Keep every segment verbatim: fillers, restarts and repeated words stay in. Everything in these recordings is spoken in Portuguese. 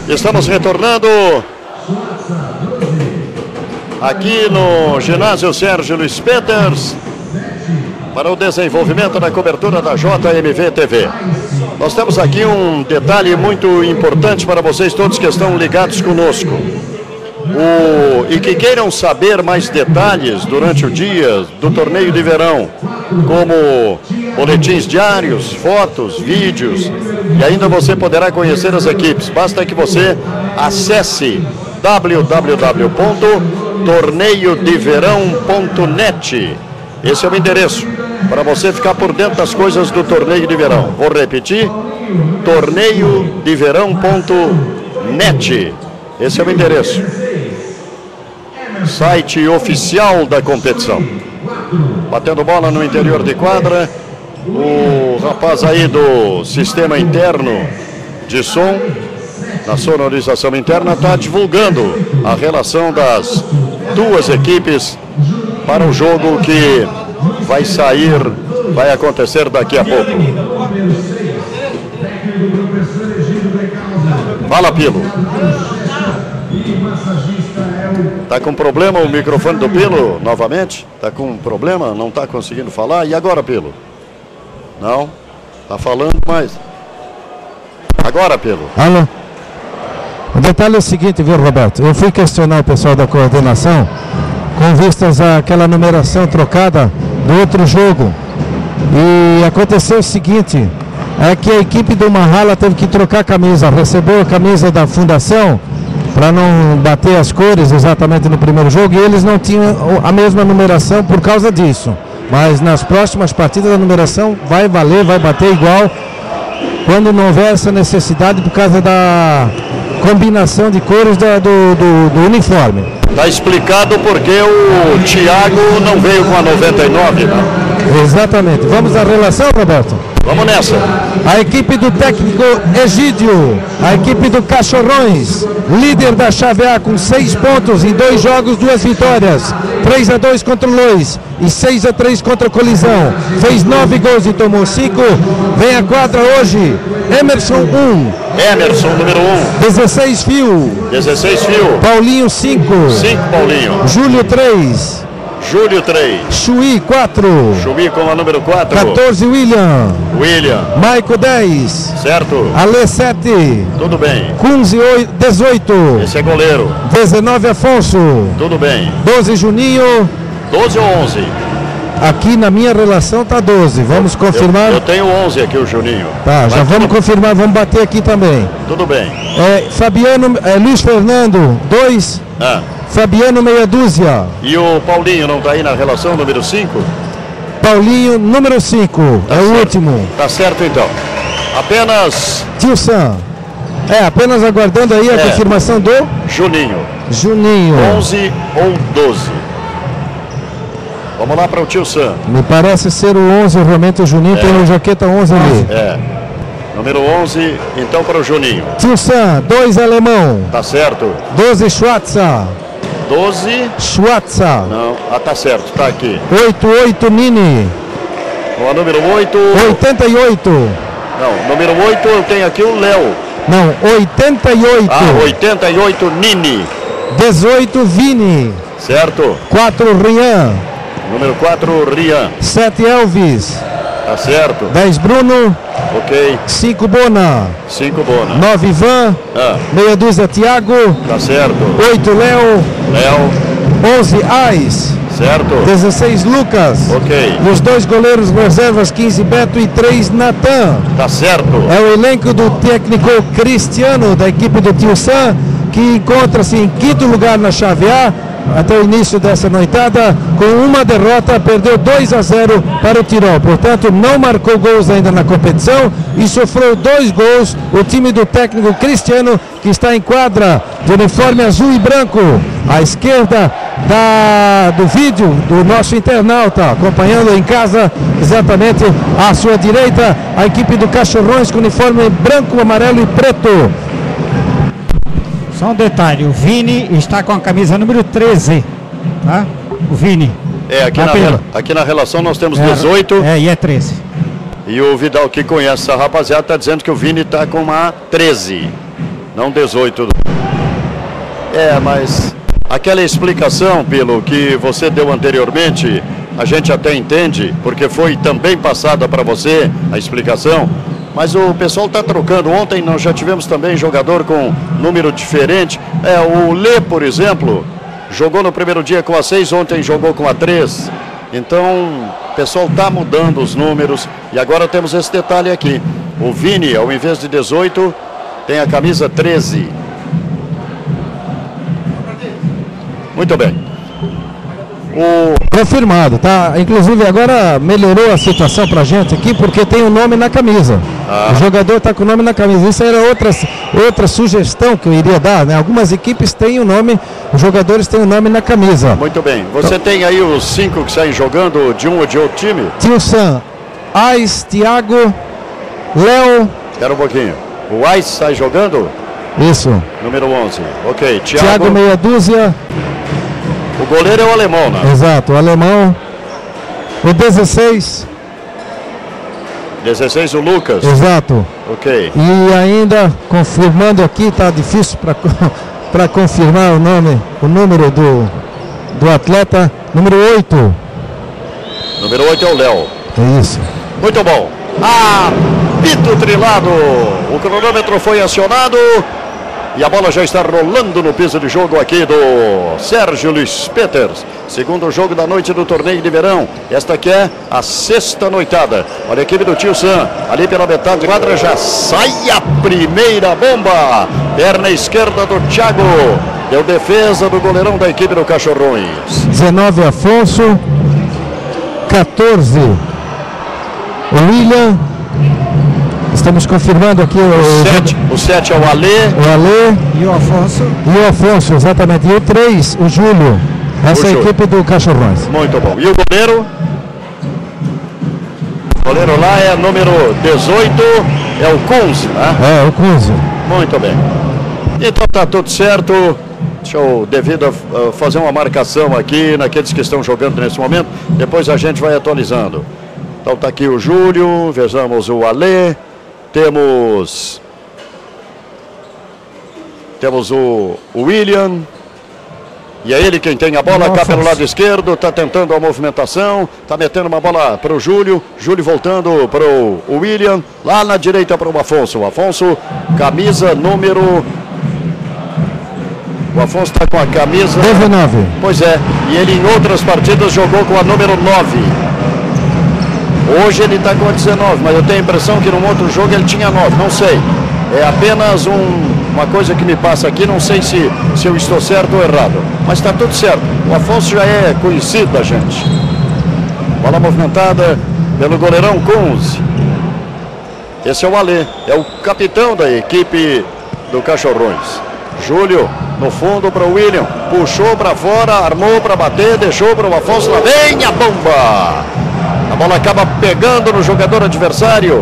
Estamos retornando aqui no ginásio Sérgio Luiz Peters para o desenvolvimento da cobertura da J M V T V. Nós temos aqui um detalhe muito importante para vocês todos que estão ligados conosco. O, e que queiram saber mais detalhes durante o dia do torneio de verão, como boletins diários, fotos, vídeos, e ainda você poderá conhecer as equipes. Basta que você acesse w w w ponto torneio de verão ponto net. Esse é o endereço para você ficar por dentro das coisas do torneio de verão. Vou repetir: torneio de verão ponto net. Esse é o endereço. Site oficial da competição. Batendo bola no interior de quadra, o rapaz aí do sistema interno de som, na sonorização interna, está divulgando a relação das duas equipes para o jogo que vai sair, vai acontecer daqui a pouco. Fala, Pilo. Tá com problema o microfone do Pilo novamente? Tá com problema? Não tá conseguindo falar? E agora, Pilo? Não? Tá falando, mas... Agora, Pilo. Alô? O detalhe é o seguinte, viu, Roberto? Eu fui questionar o pessoal da coordenação com vistas àquela numeração trocada do outro jogo. E aconteceu o seguinte, é que a equipe do Mahala teve que trocar a camisa, recebeu a camisa da fundação para não bater as cores exatamente no primeiro jogo, e eles não tinham a mesma numeração por causa disso. Mas nas próximas partidas a numeração vai valer, vai bater igual, quando não houver essa necessidade por causa da combinação de cores da, do, do, do uniforme. Está explicado porque o Thiago não veio com a noventa e nove, né? Exatamente. Vamos à relação, Roberto? Vamos nessa. A equipe do técnico Egídio, a equipe do Cachorrões, líder da chave A com seis pontos em dois jogos, duas vitórias, três a dois contra o Lois e seis a três contra a Colisão. Fez nove gols e tomou cinco. Vem à quadra hoje, Emerson um. Emerson, número um. dezesseis Fio. dezesseis Fio. Paulinho cinco. cinco, Paulinho. Júlio três. Júlio três. Chuí quatro. Chuí com a número quatro. quatorze William. William. Maico dez. Certo. Ale sete. Tudo bem. Kunze dezoito. Esse é goleiro. dezenove Afonso. Tudo bem. doze Juninho. doze ou onze? Aqui na minha relação tá doze. Vamos confirmar. Eu, eu tenho onze aqui, o Juninho. Tá, Mas já vamos tudo... confirmar, vamos bater aqui também. Tudo bem. É, Fabiano, é, Luiz Fernando, dois. Ah. Fabiano, meia dúzia. E o Paulinho não está aí na relação número cinco? Paulinho, número cinco. Tá é certo. O último. Tá certo, então. Apenas... Tio Sam. É, apenas aguardando aí a é. confirmação do... Juninho. Juninho. onze ou doze. Vamos lá para o Tio Sam. Me parece ser o onze, realmente o Juninho é. Tem o jaqueta onze ali. É. Número onze, então para o Juninho. Tio Sam, dois alemão. Tá certo. doze Schwarza. doze. Schwarza. Não, ah, tá certo, tá aqui. oito oito Nini. O número oito. oitenta e oito. Não, número oito eu tenho aqui o Léo. Não, oitenta e oito. Ah, oitenta e oito Nini. dezoito Vini. Certo. quatro Rian. Número quatro, Rian. sete Elvis. Tá certo. dez Bruno. Ok. cinco Bona. cinco Bona. nove Ivan. Ah. Meia dúzia Thiago. Tá certo. oito Léo. Léo. onze Ais. Certo. dezesseis Lucas. Ok. E os dois goleiros reservas, quinze Beto e três Natan. Tá certo. É o elenco do técnico Cristiano, da equipe do Tio Sam, que encontra-se em quinto lugar na chave A, até o início dessa noitada, com uma derrota, perdeu dois a zero para o Tirol. Portanto, não marcou gols ainda na competição e sofreu dois gols o time do técnico Cristiano, que está em quadra de uniforme azul e branco, à esquerda da, do vídeo do nosso internauta, acompanhando em casa, exatamente à sua direita, a equipe do Cachorrões com uniforme branco, amarelo e preto. Só um detalhe, o Vini está com a camisa número treze, tá? O Vini. É, aqui, tá na, pela... aqui na relação nós temos é, dezoito. É, e é treze. E o Vidal, que conhece essa rapaziada, está dizendo que o Vini está com uma treze. não dezoito. É, mas aquela explicação, pelo que você deu anteriormente, a gente até entende, porque foi também passada para você a explicação, mas o pessoal está trocando. Ontem nós já tivemos também jogador com número diferente. É, o Lê, por exemplo, jogou no primeiro dia com a seis, ontem jogou com a três. Então, o pessoal está mudando os números. E agora temos esse detalhe aqui. O Vini, ao invés de dezoito, tem a camisa treze. Muito bem. O... Confirmado, tá? Inclusive agora melhorou a situação pra gente aqui, porque tem o nome na camisa. Ah. O jogador tá com o nome na camisa. Isso era outra, outra sugestão que eu iria dar, né? Algumas equipes têm o nome, os jogadores têm o nome na camisa. Muito bem. Você então... tem aí os cinco que saem jogando de um ou de outro time? Tio Sam, Ais, Thiago, Léo. Espera um pouquinho. O Ais sai jogando? Isso. Número onze. Ok. Thiago, Thiago meia dúzia. O goleiro é o alemão, né? Exato, o alemão. O dezesseis. dezesseis, o Lucas. Exato. Ok. E ainda, confirmando aqui, tá difícil para confirmar o nome, o número do, do atleta, número oito. Número oito é o Léo. É isso. Muito bom. Ah, pito trilado. O cronômetro foi acionado. E a bola já está rolando no piso de jogo aqui do Sérgio Luiz Peters. Segundo jogo da noite do torneio de verão. Esta aqui é a sexta noitada. Olha a equipe do Tio Sam. Ali pela metade da quadra já sai a primeira bomba. Perna esquerda do Thiago. Deu defesa do goleirão da equipe do Cachorrões. dezenove, Afonso. quatorze, o William. Estamos confirmando aqui o... O sete é o Alê. O Alê. E o Afonso. E o Afonso, exatamente. E o três, o Júlio. Essa é a equipe do Cachorrões. Muito bom. E o goleiro? O goleiro lá é número dezoito, é o Kunz, né? É, o Kunz. Muito bem. Então tá tudo certo. Deixa eu, devido a uh, fazer uma marcação aqui naqueles que estão jogando nesse momento. Depois a gente vai atualizando. Então tá aqui o Júlio, vejamos o Alê. Temos Temos o, o William. E é ele quem tem a bola, cá pelo lado esquerdo. Está tentando a movimentação. Está metendo uma bola para o Júlio. Júlio voltando para o William. Lá na direita para o Afonso. O Afonso, camisa número... O Afonso está com a camisa... dezenove. Pois é. E ele em outras partidas jogou com a número nove. Hoje ele está com a dezenove, mas eu tenho a impressão que num outro jogo ele tinha nove, não sei. É apenas um, uma coisa que me passa aqui, não sei se, se eu estou certo ou errado. Mas está tudo certo. O Afonso já é conhecido da gente. Bola movimentada pelo goleirão Kunz. Esse é o Alê, é o capitão da equipe do Cachorrões. Júlio no fundo para o William. Puxou para fora, armou para bater, deixou para o Afonso. Lá vem a bomba! A bola acaba pegando no jogador adversário.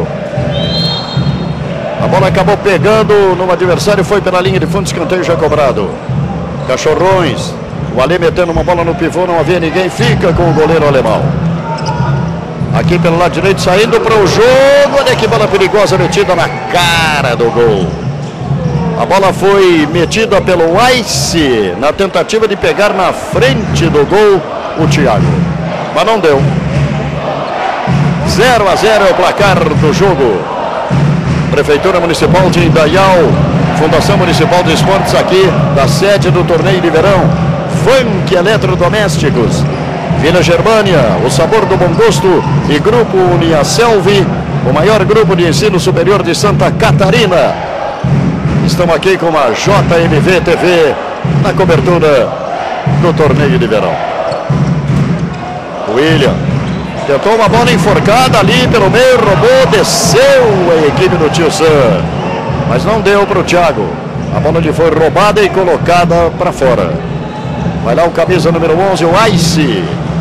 A bola acabou pegando no adversário, foi pela linha de fundo, escanteio já cobrado. Cachorrões. O Alê metendo uma bola no pivô, não havia ninguém, fica com o goleiro alemão. Aqui pelo lado direito, saindo para o jogo. Olha que bola perigosa metida na cara do gol. A bola foi metida pelo Ice na tentativa de pegar na frente do gol o Thiago. Mas não deu. zero a zero é o placar do jogo. Prefeitura Municipal de Indaial, Fundação Municipal de Esportes aqui, da sede do torneio de verão. Funk Eletrodomésticos, Vila Germânia, o sabor do bom gosto e Grupo Uniaselv, o maior grupo de ensino superior de Santa Catarina. Estamos aqui com a J M V T V na cobertura do torneio de verão. William tentou uma bola enforcada ali pelo meio, roubou, desceu a equipe do Tio Sam, mas não deu para o Thiago. A bola lhe foi roubada e colocada para fora. Vai lá o camisa número onze, o Ice.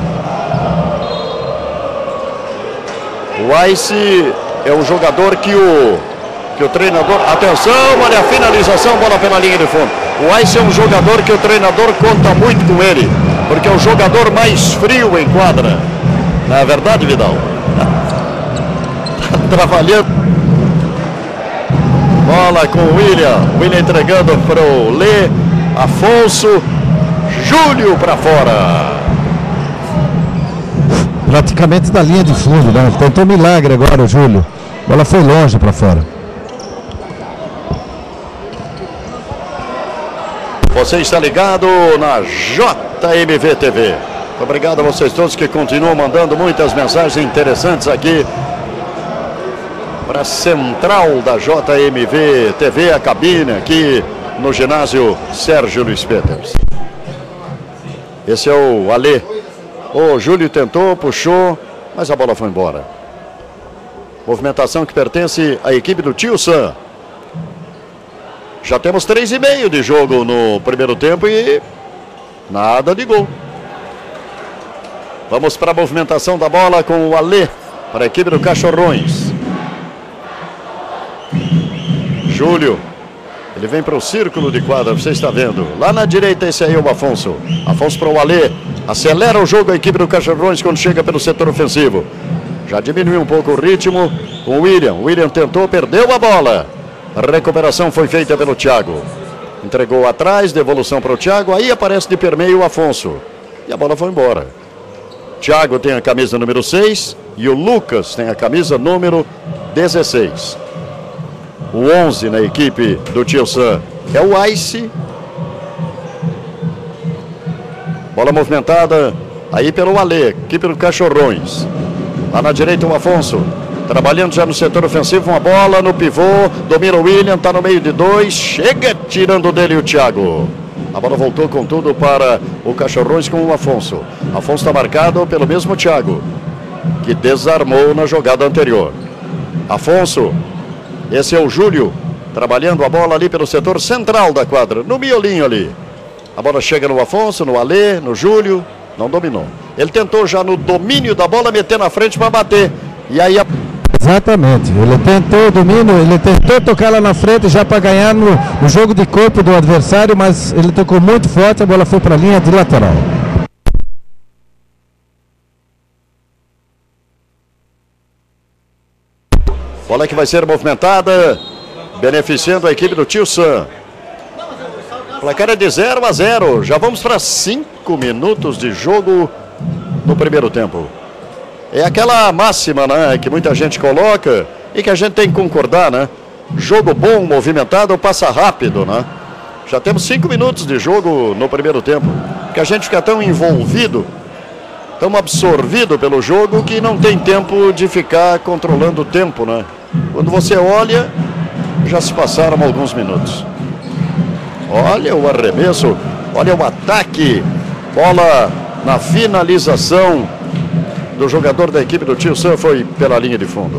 O Ice é o jogador que o, que o treinador... Atenção, olha a finalização, bola pela linha de fundo. O Ice é um jogador que o treinador conta muito com ele, porque é o jogador mais frio em quadra. Não é verdade, Vidal? Trabalhando. bola com o William. William entregando para o Lê. Afonso. Júlio para fora. Praticamente da linha de fundo, né? Tentou um milagre agora o Júlio. A bola foi longe para fora. Você está ligado na J M V T V. Obrigado a vocês todos que continuam mandando muitas mensagens interessantes aqui para a central da J M V T V, a cabine aqui no ginásio Sérgio Luiz Peters. Esse é o Alê. O Júlio tentou, puxou, mas a bola foi embora. Movimentação que pertence à equipe do Tio Sam. Já temos três e meio de jogo no primeiro tempo e nada de gol. Vamos para a movimentação da bola com o Alê para a equipe do Cachorrões. Júlio, ele vem para o círculo de quadra, você está vendo. Lá na direita esse aí é o Afonso. Afonso para o Alê. Acelera o jogo a equipe do Cachorrões quando chega pelo setor ofensivo. Já diminuiu um pouco o ritmo com o William. O William tentou, perdeu a bola. A recuperação foi feita pelo Thiago. Entregou atrás, devolução para o Thiago. Aí aparece de permeio o Afonso. E a bola foi embora. Thiago tem a camisa número seis e o Lucas tem a camisa número dezesseis. O onze na equipe do Tio Sam é o Ice. Bola movimentada aí pelo Alê, equipe do Cachorrões. Lá na direita o Afonso. Trabalhando já no setor ofensivo, uma bola no pivô. Domina o William, está no meio de dois. Chega tirando dele o Thiago. A bola voltou com tudo para o Cachorrões com o Afonso. Afonso está marcado pelo mesmo Thiago, que desarmou na jogada anterior. Afonso, esse é o Júlio, trabalhando a bola ali pelo setor central da quadra, no miolinho ali. A bola chega no Afonso, no Alê, no Júlio, não dominou. Ele tentou já no domínio da bola meter na frente para bater. E aí a... Exatamente, ele tentou o domínio, ele tentou tocar lá na frente já para ganhar no, no jogo de corpo do adversário, mas ele tocou muito forte, a bola foi para a linha de lateral. Bola que vai ser movimentada, beneficiando a equipe do Tio Sam. O placar é de zero a zero, já vamos para cinco minutos de jogo no primeiro tempo. É aquela máxima, né, que muita gente coloca e que a gente tem que concordar, né? Jogo bom, movimentado, passa rápido, né? Já temos cinco minutos de jogo no primeiro tempo, que a gente fica tão envolvido, tão absorvido pelo jogo que não tem tempo de ficar controlando o tempo, né? Quando você olha, já se passaram alguns minutos. Olha o arremesso, olha o ataque, bola na finalização do jogador da equipe do Tio Sam, foi pela linha de fundo.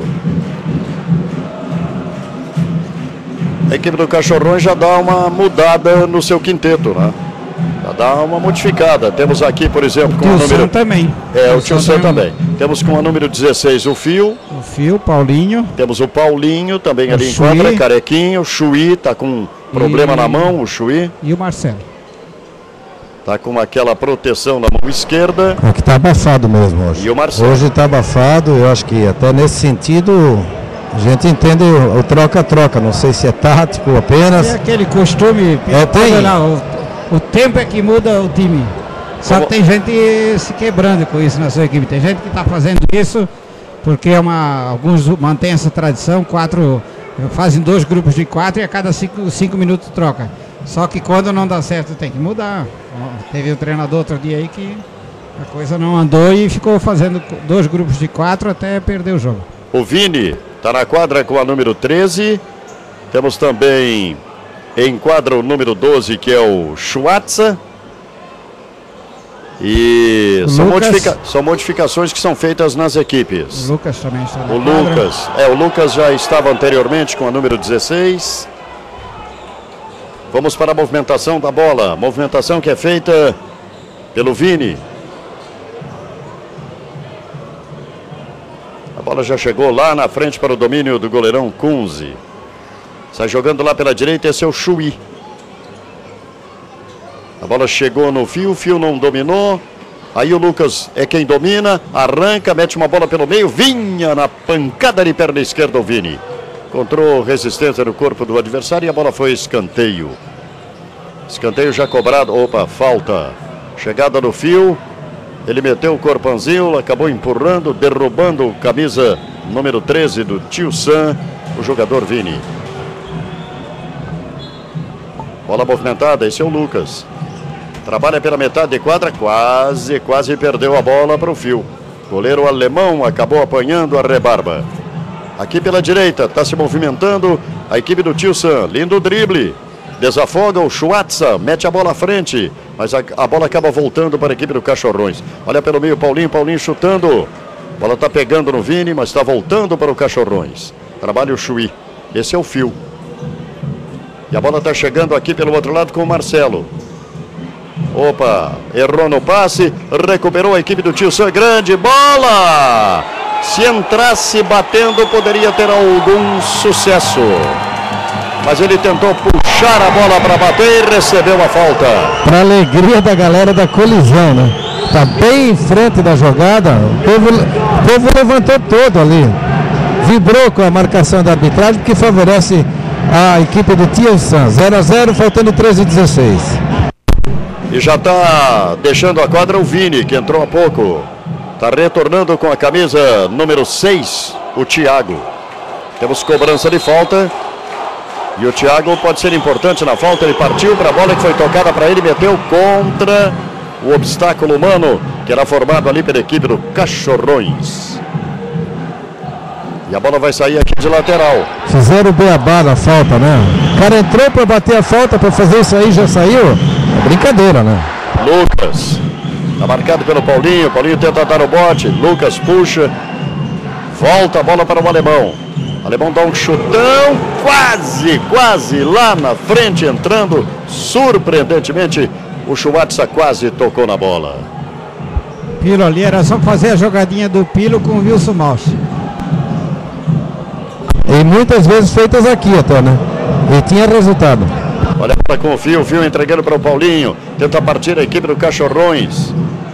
A equipe do Cachorrões já dá uma mudada no seu quinteto, né? Já dá uma modificada. Temos aqui, por exemplo, com o número... também. É, o Tio Sam também. Temos com a número dezesseis o Fio. O Fio, Paulinho. Temos o Paulinho também o ali em quadra, carequinho. O Chuí tá com problema e... na mão, o Chuí. E o Marcelo. Tá com aquela proteção na mão esquerda. É que tá abafado mesmo hoje. E o Marcelo. Hoje tá abafado, eu acho que até nesse sentido a gente entende o troca-troca. Não sei se é tático apenas. É aquele costume. É, tem. Lá, o, o tempo é que muda o time. Só Como... que tem gente se quebrando com isso na sua equipe. Tem gente que está fazendo isso porque é uma, alguns mantêm essa tradição. Quatro fazem dois grupos de quatro e a cada cinco, cinco minutos troca. Só que quando não dá certo tem que mudar. Teve um treinador outro dia aí que a coisa não andou e ficou fazendo dois grupos de quatro até perder o jogo. O Vini está na quadra com a número treze. Temos também em quadra o número doze, que é o Schwarza. E são, modifica... são modificações que são feitas nas equipes. O Lucas também está na o quadra. Lucas, é, o Lucas já estava anteriormente com a número dezesseis. Vamos para a movimentação da bola. Movimentação que é feita pelo Vini. A bola já chegou lá na frente para o domínio do goleirão Kunze. Sai jogando lá pela direita, esse é o Chuí. A bola chegou no Fio, o Fio não dominou. Aí o Lucas é quem domina, arranca, mete uma bola pelo meio. Vinha na pancada de perna esquerda o Vini. encontrou resistência no corpo do adversário e a bola foi escanteio. Escanteio já cobrado, opa, falta. Chegada no fio, ele meteu o corpãozinho, acabou empurrando, derrubando camisa número treze do Tio Sam, o jogador Vini. Bola movimentada, esse é o Lucas. Trabalha pela metade de quadra, quase, quase perdeu a bola para o fio. Goleiro alemão acabou apanhando a rebarba. Aqui pela direita, está se movimentando a equipe do Tio Sam. Lindo drible. Desafoga o Schwarza, mete a bola à frente, mas a, a bola acaba voltando para a equipe do Cachorrões. Olha pelo meio, Paulinho, Paulinho chutando. A bola está pegando no Vini, mas está voltando para o Cachorrões. Trabalha o Chuí. Esse é o fio. E a bola está chegando aqui pelo outro lado com o Marcelo. Opa, errou no passe, recuperou a equipe do Tio Sam, grande bola! Se entrasse batendo, poderia ter algum sucesso. Mas ele tentou puxar a bola para bater e recebeu a falta. Para alegria da galera da colisão, né? Tá bem em frente da jogada, o povo, o povo levantou todo ali. Vibrou com a marcação da arbitragem, que favorece a equipe do Tio Sam. zero a zero, faltando treze e dezesseis. E já está deixando a quadra o Vini, que entrou há pouco. Está retornando com a camisa número seis, o Thiago. Temos cobrança de falta. E o Thiago pode ser importante na falta. Ele partiu para a bola que foi tocada para ele, meteu contra o obstáculo humano que era formado ali pela equipe do Cachorrões. E a bola vai sair aqui de lateral. Fizeram o beabá na falta, né? O cara entrou para bater a falta, para fazer isso aí, já saiu. É brincadeira, né? Lucas. Está marcado pelo Paulinho. Paulinho tenta dar o bote. Lucas puxa. Volta a bola para o alemão. O alemão dá um chutão. Quase, quase lá na frente entrando. Surpreendentemente, o Schwarza quase tocou na bola. Pilo ali, era só fazer a jogadinha do Pilo com o Wilson Malch. E muitas vezes feitas aqui até, né? E tinha resultado. Olha para com o fio, o fio entregando para o Paulinho. Tenta partir a equipe do Cachorrões.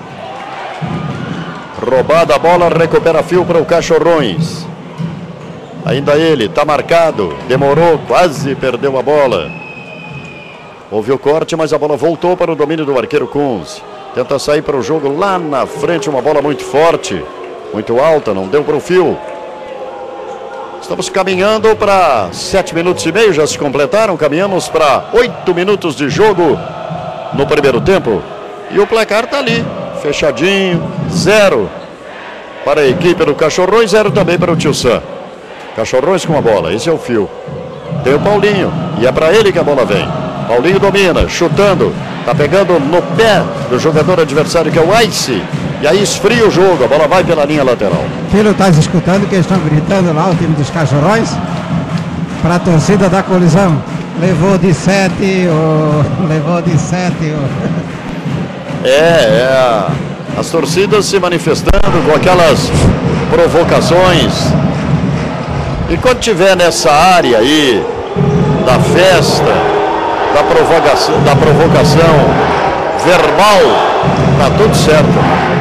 Roubada a bola, recupera fio para o Cachorrões. Ainda ele, está marcado. Demorou, quase perdeu a bola. Houve o corte, mas a bola voltou para o domínio do arqueiro Kunz. Tenta sair para o jogo lá na frente, uma bola muito forte. Muito alta, não deu para o fio. Estamos caminhando para sete minutos e meio, já se completaram. Caminhamos para oito minutos de jogo no primeiro tempo. E o placar está ali, fechadinho, zero para a equipe do Cachorrões, zero também para o Tio Sam. Cachorrões com a bola, esse é o fio. Tem o Paulinho, e é para ele que a bola vem. Paulinho domina, chutando, está pegando no pé do jogador adversário, que é o Ice. E aí esfria o jogo, a bola vai pela linha lateral. Filho, está escutando que eles estão gritando lá, o time dos Cachorrões, para a torcida da colisão. Levou de sete, oh, levou de sete. Oh. É, é, as torcidas se manifestando com aquelas provocações. E quando tiver nessa área aí da festa, da provocação, da provocação verbal, tá tudo certo.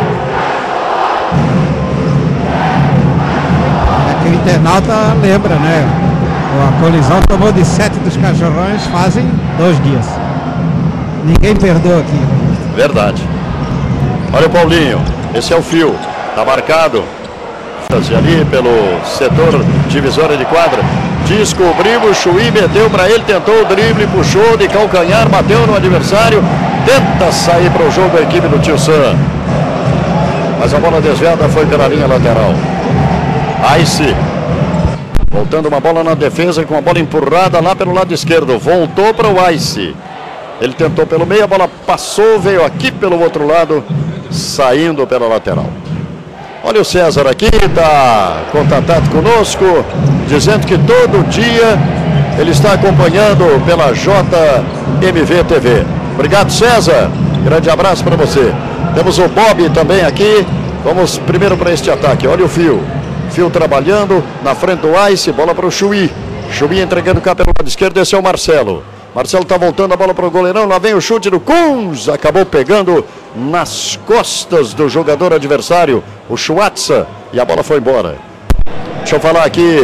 É que o internauta lembra, né? A colisão tomou de sete dos Cachorrões fazem dois dias. Ninguém perdoa aqui. Verdade. Olha o Paulinho, esse é o fio, tá marcado. Ali pelo setor divisória de quadra. Descobriu o Chuí, meteu para ele, tentou o drible, puxou de calcanhar, bateu no adversário, tenta sair para o jogo a equipe do Tio Sam. Mas a bola desviada foi pela linha lateral. Ice. Voltando uma bola na defesa com a bola empurrada lá pelo lado esquerdo. Voltou para o Ice. Ele tentou pelo meio, a bola passou, veio aqui pelo outro lado, saindo pela lateral. Olha o César aqui, está contatado conosco, dizendo que todo dia ele está acompanhando pela J M V T V. Obrigado, César. Grande abraço para você. Temos o Bob também aqui. Vamos primeiro para este ataque. Olha o fio. Fio trabalhando na frente do Ice. Bola para o Chuí. Chuí entregando cá pelo lado esquerdo. Esse é o Marcelo. Marcelo está voltando a bola para o goleirão. Lá vem o chute do Kunz. Acabou pegando nas costas do jogador adversário, o Schwarza. E a bola foi embora. Deixa eu falar aqui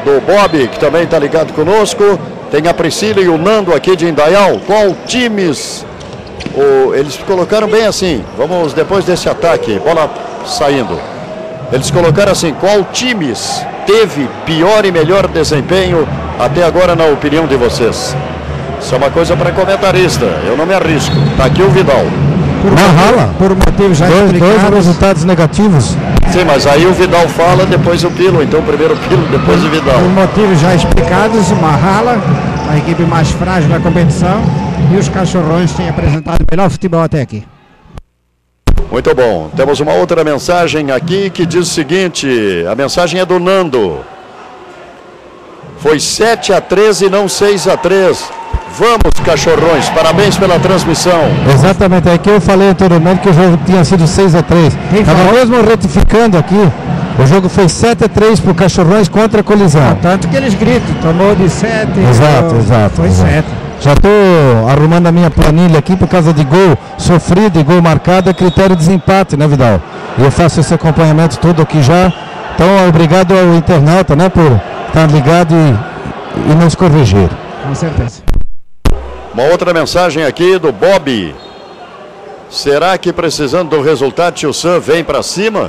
do Bob, que também está ligado conosco. Tem a Priscila e o Nando aqui de Indaial. Qual times? O, eles colocaram bem assim. Vamos depois desse ataque. Bola saindo. Eles colocaram assim: qual times teve pior e melhor desempenho até agora, na opinião de vocês? Isso é uma coisa para comentarista. Eu não me arrisco. Está aqui o Vidal. Por Marrala, por motivos já dois, explicados. Dois resultados negativos. Sim, mas aí o Vidal fala, depois o Pilo. Então primeiro o Pilo, depois o Vidal. Por motivos já explicados, o Marrala, a equipe mais frágil da competição, e os Cachorrões têm apresentado o melhor futebol até aqui. Muito bom. Temos uma outra mensagem aqui que diz o seguinte. A mensagem é do Nando. Foi sete a três e não seis a três. Vamos, Cachorrões, parabéns pela transmissão. Exatamente, é que eu falei anteriormente que o jogo tinha sido seis a três. Estava mesmo retificando aqui. O jogo foi sete a três para o Cachorrões contra a Colisão. Ah, tanto que eles gritam, tomou de sete. Exato, exato. Foi sete. Já estou arrumando a minha planilha aqui por causa de gol sofrido e gol marcado, é critério de desempate, né, Vidal? E eu faço esse acompanhamento todo aqui já. Então, obrigado ao internauta, né, por estar ligado e, e nos corrigir. Com certeza. Uma outra mensagem aqui do Bob. Será que precisando do resultado, Tio Sam vem para cima?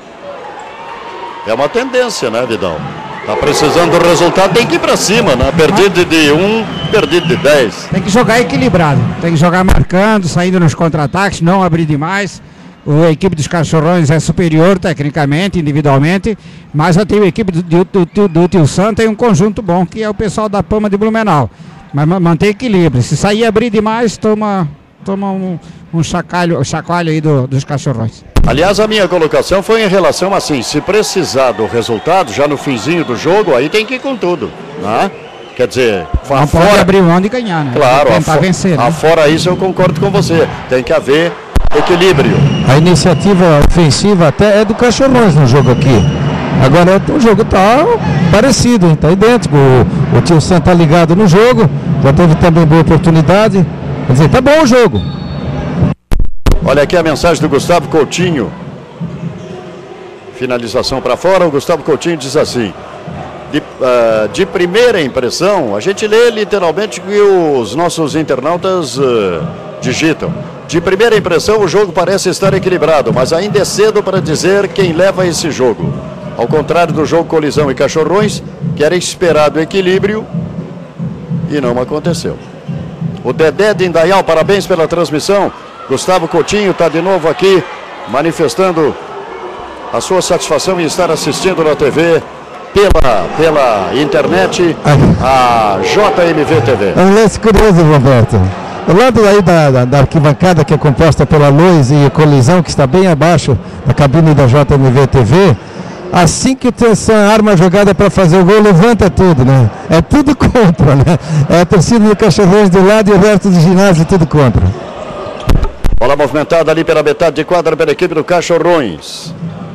É uma tendência, né, Vidal? Tá precisando do resultado, tem que ir para cima, né? Perdido de um, perdido de dez. Tem que jogar equilibrado, tem que jogar marcando, saindo nos contra-ataques, não abrir demais. A equipe dos Cachorrões é superior tecnicamente, individualmente, mas a, a equipe do, do, do, do Tio Sam tem um conjunto bom, que é o pessoal da Pama de Blumenau. Mas mantém equilíbrio. Se sair abrir demais, toma, toma um, um chacalho, chacoalho aí do, dos Cachorrões. Aliás, a minha colocação foi em relação assim, se precisar do resultado, já no finzinho do jogo, aí tem que ir com tudo, né? Quer dizer, não fora, pode abrir mão de ganhar, né? Claro, tentar afo, vencer, né? Fora isso eu concordo com você, tem que haver equilíbrio. A iniciativa ofensiva até é do Cachorrões no jogo aqui. Agora o jogo está parecido, está idêntico. O, o Tio Sam está ligado no jogo, já teve também boa oportunidade. Quer dizer, tá bom o jogo. Olha aqui a mensagem do Gustavo Coutinho. Finalização para fora, o Gustavo Coutinho diz assim: de, uh, de primeira impressão, a gente lê literalmente o que os nossos internautas uh, digitam. De primeira impressão, o jogo parece estar equilibrado, mas ainda é cedo para dizer quem leva esse jogo. Ao contrário do jogo Colisão e Cachorrões, que era esperado equilíbrio e não aconteceu. O Dedé de Indaial, parabéns pela transmissão. Gustavo Coutinho está de novo aqui, manifestando a sua satisfação em estar assistindo na T V, pela, pela internet, a J M V T V. É um lance curioso, Roberto. Do lado aí da, da, da arquibancada, que é composta pela Luz e Colisão, que está bem abaixo da cabine da J M V T V, assim que o Tio Sam arma a jogada para fazer o gol, levanta tudo, né? É tudo contra, né? É a torcida do Cachorrões do lado e o resto do ginásio tudo contra. Bola movimentada ali pela metade de quadra pela equipe do Cachorrões.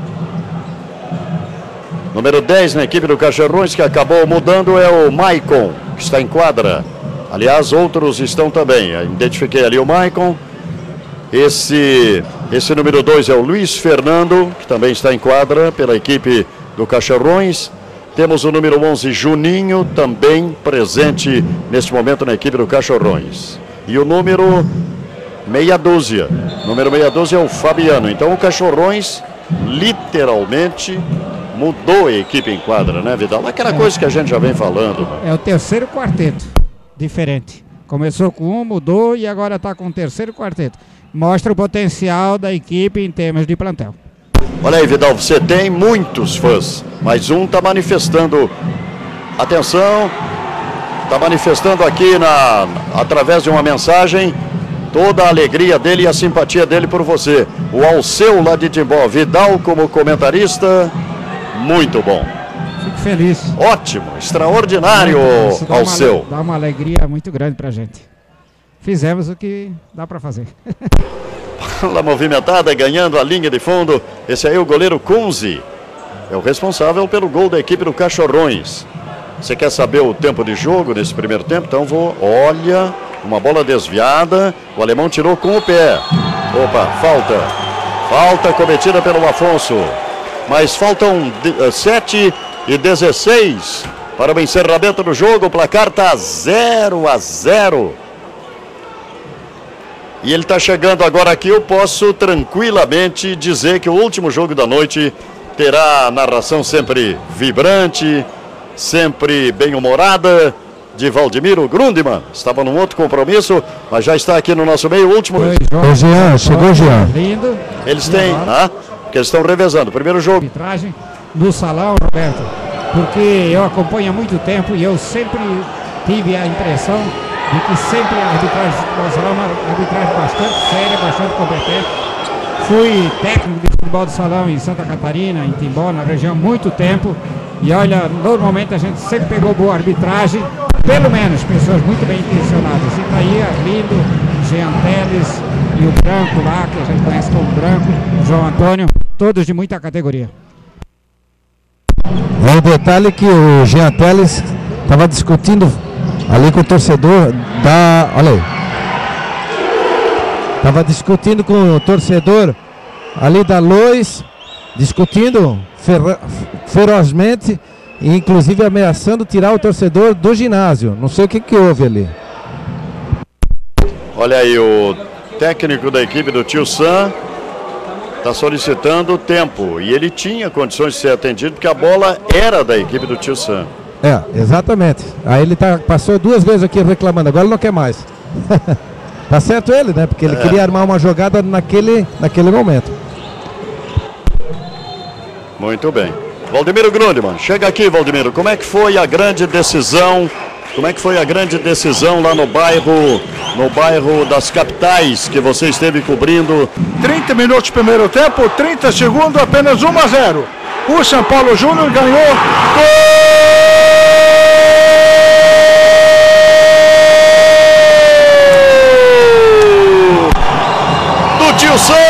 Número dez na equipe do Cachorrões, que acabou mudando, é o Maicon, que está em quadra. Aliás, outros estão também. Eu identifiquei ali o Maicon. Esse, esse número dois é o Luiz Fernando, que também está em quadra pela equipe do Cachorrões. Temos o número onze, Juninho, também presente neste momento na equipe do Cachorrões. E o número meia dúzia. Número meia dúzia é o Fabiano. Então o Cachorrões literalmente mudou a equipe em quadra, né, Vidal? Aquela coisa que a gente já vem falando. É o terceiro quarteto, diferente. Começou com um, mudou e agora está com o terceiro quarteto. Mostra o potencial da equipe em termos de plantel. Olha aí, Vidal, você tem muitos fãs, mas um está manifestando, atenção, está manifestando aqui na, através de uma mensagem, toda a alegria dele e a simpatia dele por você. O Alceu lá de Timbó. Vidal como comentarista, muito bom. Fico feliz. Ótimo, extraordinário, Isso dá Alceu. Uma, dá uma alegria muito grande pra gente. Fizemos o que dá pra fazer. Bola movimentada, ganhando a linha de fundo. Esse aí é o goleiro Kunze. É o responsável pelo gol da equipe do Cachorrões. Você quer saber o tempo de jogo nesse primeiro tempo? Então vou, olha, uma bola desviada. O alemão tirou com o pé. Opa, falta. Falta cometida pelo Afonso. Mas faltam sete e dezesseis para o encerramento do jogo. O placar está zero a zero. E ele está chegando agora aqui. Eu posso tranquilamente dizer que o último jogo da noite terá narração sempre vibrante, sempre bem-humorada, de Valdemiro Grundmann. Estava num outro compromisso, mas já está aqui no nosso meio. O último. Ô Jean, chegou o Jean. Lindo. Eles têm, ah, porque eles estão revezando. Primeiro jogo. Arbitragem no salão, Roberto, porque eu acompanho há muito tempo e eu sempre tive a impressão de que sempre a arbitragem de futebol salão é uma arbitragem bastante séria, bastante competente. Fui técnico de futebol de salão em Santa Catarina, em Timbó, na região, há muito tempo. E olha, normalmente a gente sempre pegou boa arbitragem, pelo menos pessoas muito bem intencionadas. E tá aí Arlindo, Jean Teles e o Branco lá, que a gente conhece como Branco, João Antônio, todos de muita categoria. É um detalhe que o Jean Teles estava discutindo ali com o torcedor da... Olha aí. Estava discutindo com o torcedor ali da Lois, discutindo fer... ferozmente, e inclusive ameaçando tirar o torcedor do ginásio. Não sei o que, que houve ali. Olha aí, o técnico da equipe do Tio Sam está solicitando tempo. E ele tinha condições de ser atendido, porque a bola era da equipe do Tio Sam. É, exatamente. Aí ele tá, passou duas vezes aqui reclamando, agora ele não quer mais. Tá certo ele, né? Porque ele é. queria armar uma jogada naquele, naquele momento. Muito bem. Valdemiro Grundmann, chega aqui, Valdemiro. Como é que foi a grande decisão? Como é que foi a grande decisão lá no bairro, no bairro das Capitais, que você esteve cobrindo? trinta minutos primeiro tempo, trinta segundos, apenas um a zero. O São Paulo Júnior ganhou. Gol do Tio Sam!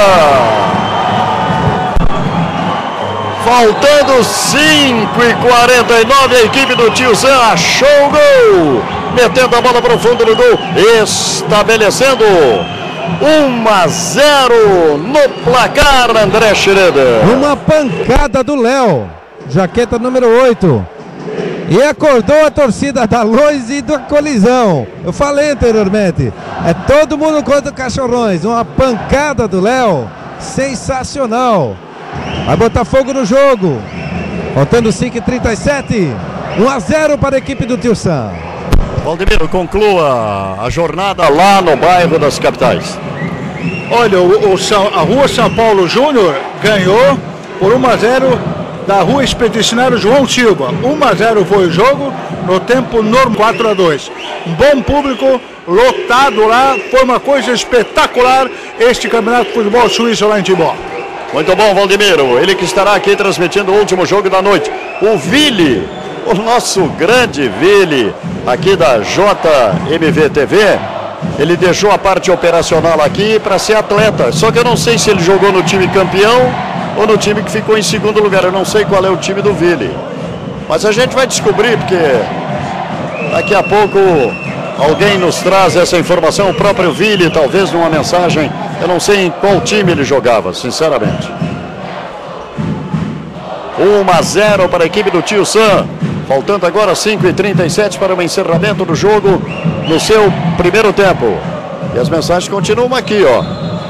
Faltando cinco e quarenta e nove, a equipe do Tio Sam achou o gol, metendo a bola para o fundo do gol, estabelecendo um a zero no placar, André Schroeder. Uma pancada do Léo, jaqueta número oito, e acordou a torcida da Lois e da Colisão. Eu falei anteriormente, é todo mundo contra Cachorrões. Uma pancada do Léo, sensacional. Vai botar fogo no jogo. Faltando cinco e trinta e sete. um a zero para a equipe do Tio Sam. Valdemiro, conclua a jornada lá no bairro das Capitais. Olha, o, o São, a Rua São Paulo Júnior ganhou por um a zero da Rua Expedicionário João Silva. um a zero foi o jogo, no tempo normal, quatro a dois. Um bom público, lotado lá, foi uma coisa espetacular este campeonato de futebol suíço lá em Timbó. Muito bom, Valdemiro. Ele que estará aqui transmitindo o último jogo da noite. O Vili, o nosso grande Vili, aqui da J M V T V, ele deixou a parte operacional aqui para ser atleta. Só que eu não sei se ele jogou no time campeão ou no time que ficou em segundo lugar. Eu não sei qual é o time do Vili. Mas a gente vai descobrir, porque daqui a pouco alguém nos traz essa informação. O próprio Vili, talvez numa mensagem. Eu não sei em qual time ele jogava, sinceramente. um a zero para a equipe do Tio Sam. Faltando agora cinco e trinta e sete para o encerramento do jogo no seu primeiro tempo. E as mensagens continuam aqui, ó.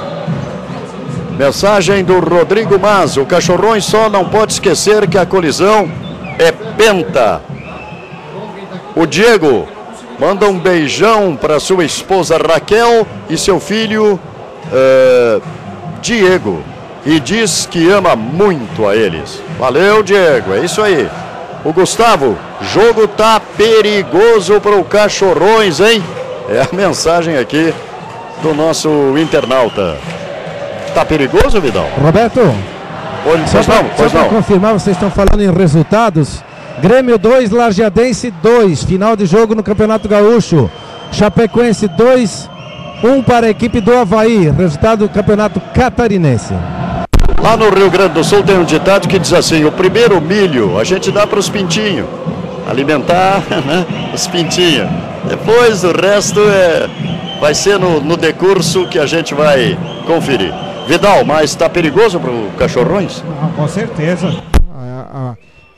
Mensagem do Rodrigo Mazo. O Cachorrões só não pode esquecer que a Colisão é penta. O Diego manda um beijão para sua esposa Raquel e seu filho Uh, Diego, e diz que ama muito a eles. Valeu, Diego, é isso aí. O Gustavo, jogo tá perigoso para o Cachorrões, hein? É a mensagem aqui do nosso internauta. Tá perigoso, Vidal? Roberto, Oi, só para confirmar, vocês estão falando em resultados. Grêmio dois, Lajeadense dois, final de jogo no Campeonato Gaúcho. Chapecoense dois, um para a equipe do Avaí, resultado do Campeonato Catarinense. Lá no Rio Grande do Sul tem um ditado que diz assim: o primeiro milho a gente dá para os pintinhos, alimentar, né, os pintinhos. Depois o resto é, vai ser no, no decurso que a gente vai conferir. Vidal, mas está perigoso para o Cachorrões? Ah, com certeza.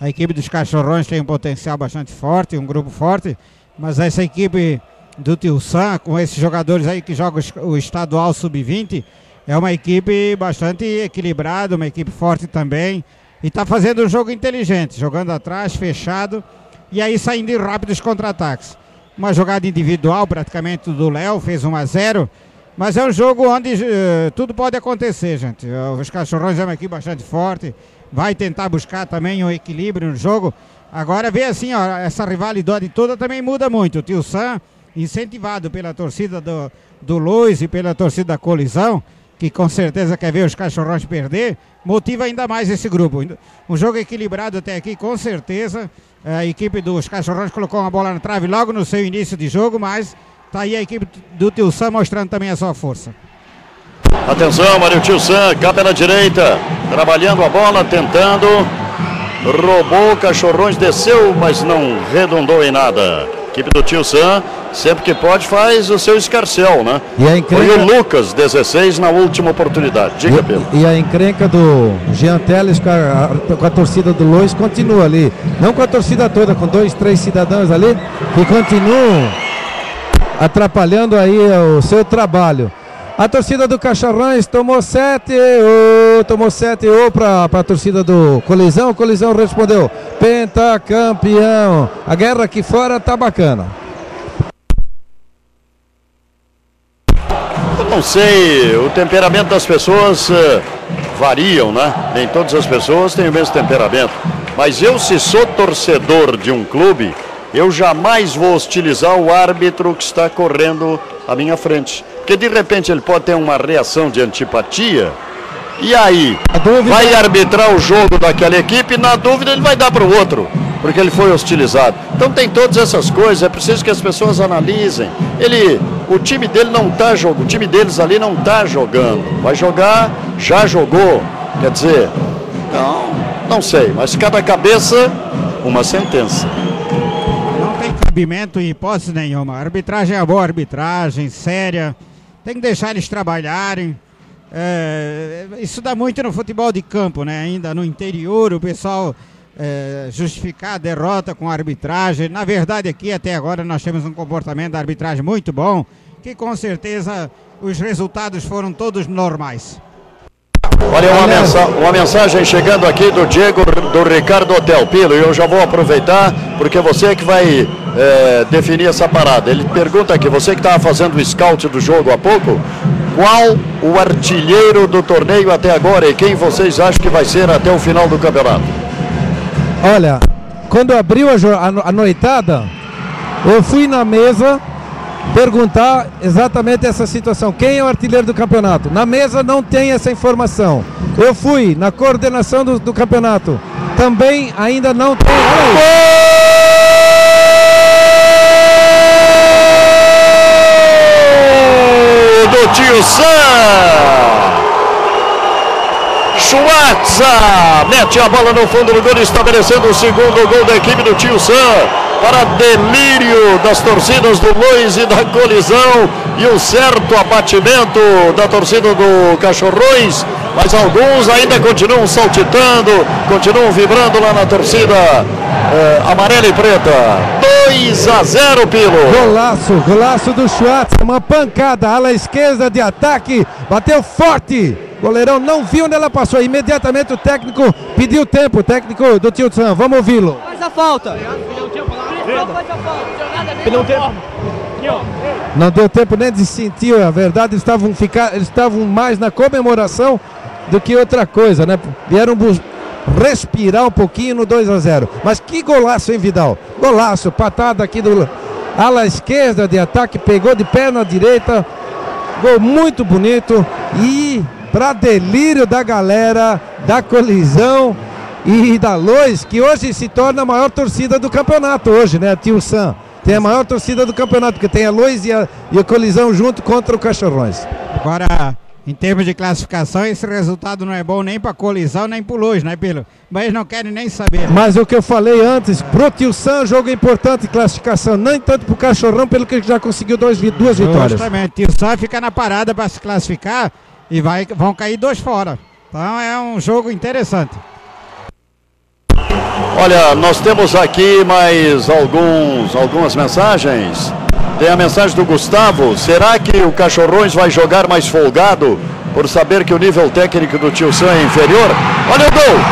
A equipe dos Cachorrões tem um potencial bastante forte, um grupo forte, mas essa equipe do Tio Sam, com esses jogadores aí que jogam o estadual sub vinte, é uma equipe bastante equilibrada, uma equipe forte também, e está fazendo um jogo inteligente, jogando atrás, fechado, e aí saindo em rápidos contra-ataques. Uma jogada individual praticamente do Léo, fez um a zero, mas é um jogo onde uh, tudo pode acontecer, gente. Os Cachorrões é uma equipe bastante forte, vai tentar buscar também um equilíbrio no jogo. Agora vê assim, ó, essa rivalidade toda também muda muito. O Tio Sam, incentivado pela torcida do, do Luiz e pela torcida da Colisão, que com certeza quer ver os Cachorrões perder, motiva ainda mais esse grupo. Um jogo equilibrado até aqui, com certeza. A equipe dos Cachorrões colocou uma bola na trave logo no seu início de jogo, mas tá aí a equipe do Tio Sam mostrando também a sua força. Atenção, Mário Tio Sam, cá pela direita, trabalhando a bola, tentando, roubou, Cachorrões desceu, mas não redundou em nada. Equipe do Tio Sam, sempre que pode, faz o seu escarcel, né? E a encrenca... Foi o Lucas, dezesseis, na última oportunidade. Diga, Pedro. E, e a encrenca do Jean Teles com a, com a torcida do Luiz continua ali. Não com a torcida toda, com dois, três cidadãos ali, que continuam atrapalhando aí o seu trabalho. A torcida do Cachorrões tomou sete, oh, tomou sete oh, para a torcida do Colisão. O Colisão respondeu: pentacampeão. A guerra aqui fora tá bacana. Eu não sei, o temperamento das pessoas uh, variam, né? Nem todas as pessoas têm o mesmo temperamento. Mas eu, se sou torcedor de um clube, eu jamais vou hostilizar o árbitro que está correndo à minha frente. Porque de repente ele pode ter uma reação de antipatia. E aí, vai arbitrar o jogo daquela equipe, na dúvida ele vai dar para o outro, porque ele foi hostilizado. Então tem todas essas coisas, é preciso que as pessoas analisem. Ele, o time dele não está jogando, o time deles ali não está jogando. Vai jogar, já jogou. Quer dizer, não, não sei, mas cada cabeça, uma sentença. Não tem cabimento em hipótese nenhuma. A arbitragem é boa arbitragem, séria. Tem que deixar eles trabalharem. É, isso dá muito no futebol de campo, né? Ainda no interior, o pessoal é, justificar a derrota com a arbitragem. Na verdade, aqui até agora nós temos um comportamento da arbitragem muito bom, que com certeza os resultados foram todos normais. Olha, uma, mensa uma mensagem chegando aqui do Diego, do Ricardo Hotel Pilo, e eu já vou aproveitar, porque você é que vai é, definir essa parada. Ele pergunta aqui, você que estava fazendo o scout do jogo há pouco, qual o artilheiro do torneio até agora e quem vocês acham que vai ser até o final do campeonato? Olha, quando abriu a, a, a noitada, eu fui na mesa perguntar exatamente essa situação, quem é o artilheiro do campeonato. Na mesa não tem essa informação. Eu fui na coordenação do, do campeonato, também ainda não tem. Gol do Tio Sam! Schwarza mete a bola no fundo do gol, estabelecendo o segundo gol da equipe do Tio Sam, para delírio das torcidas do Luiz e da Colisão, e um certo abatimento da torcida do Cachorrões, mas alguns ainda continuam saltitando, continuam vibrando lá na torcida eh, amarela e preta. dois a zero, Pilo. Golaço, golaço do Schwarza, uma pancada, ala esquerda de ataque, bateu forte. Goleirão não viu onde ela passou. Imediatamente o técnico pediu tempo. O técnico do Tio Sam, vamos ouvi-lo. Faz a falta. Não deu tempo nem de sentir a verdade. Eles estavam, ficar, eles estavam mais na comemoração do que outra coisa, né? Vieram respirar um pouquinho no dois a zero. Mas que golaço, hein, Vidal? Golaço, patada aqui do ala esquerda de ataque, pegou de perna direita. Gol muito bonito e para delírio da galera da Colisão e da Lois, que hoje se torna a maior torcida do campeonato hoje, né? Tio Sam tem a maior torcida do campeonato, porque tem a Lois e a, e a Colisão junto contra o Cachorrões. Agora, em termos de classificação, esse resultado não é bom nem para a Colisão, nem para o Lois, né, Pilo? Mas eles não querem nem saber. Mas o que eu falei antes, pro Tio Sam, jogo importante, classificação, nem tanto pro Cachorrão, pelo que já conseguiu dois, duas vitórias. Justamente, Tio Sam fica na parada para se classificar e vai, vão cair dois fora. Então é um jogo interessante. Olha, nós temos aqui mais alguns, algumas mensagens. Tem a mensagem do Gustavo. Será que o Cachorrões vai jogar mais folgado por saber que o nível técnico do Tio Sam é inferior? Olha o gol!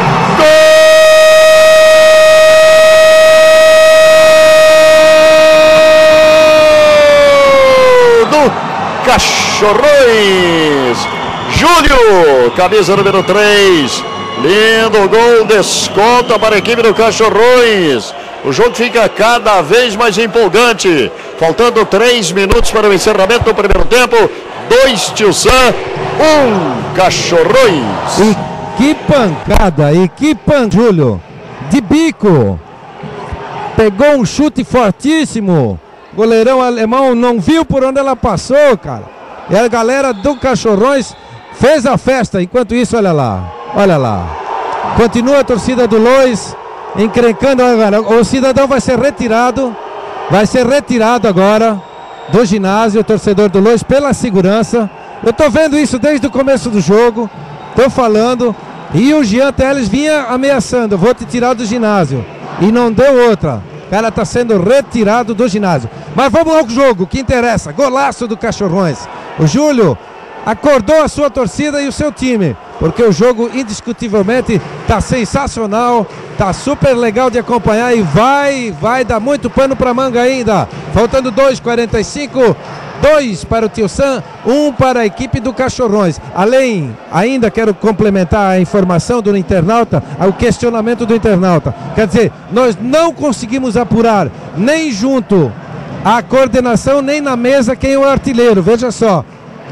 Gol do Cachorrões! Júlio, camisa número três. Lindo gol, desconta para a equipe do Cachorrões. O jogo fica cada vez mais empolgante. Faltando três minutos para o encerramento do primeiro tempo. Dois Tio Sam, um Cachorrões. E que pancada, e que pan, Júlio. De bico. Pegou um chute fortíssimo. Goleirão alemão não viu por onde ela passou, cara. E a galera do Cachorrões fez a festa. Enquanto isso, olha lá. Olha lá. Continua a torcida do Lois encrencando agora. O cidadão vai ser retirado. Vai ser retirado agora do ginásio, o torcedor do Lois, pela segurança. Eu tô vendo isso desde o começo do jogo. Tô falando. E o Jean Teles vinha ameaçando. Vou te tirar do ginásio. E não deu outra. O cara tá sendo retirado do ginásio. Mas vamos ao jogo, que interessa. Golaço do Cachorrões. O Júlio acordou a sua torcida e o seu time, porque o jogo indiscutivelmente tá sensacional, tá super legal de acompanhar e vai, vai dar muito pano para manga ainda. Faltando dois, quarenta e cinco, dois para o Tio Sam, um para a equipe do Cachorrões. Além, ainda quero complementar a informação do internauta, o questionamento do internauta. Quer dizer, nós não conseguimos apurar nem junto à coordenação, nem na mesa quem é o artilheiro, veja só.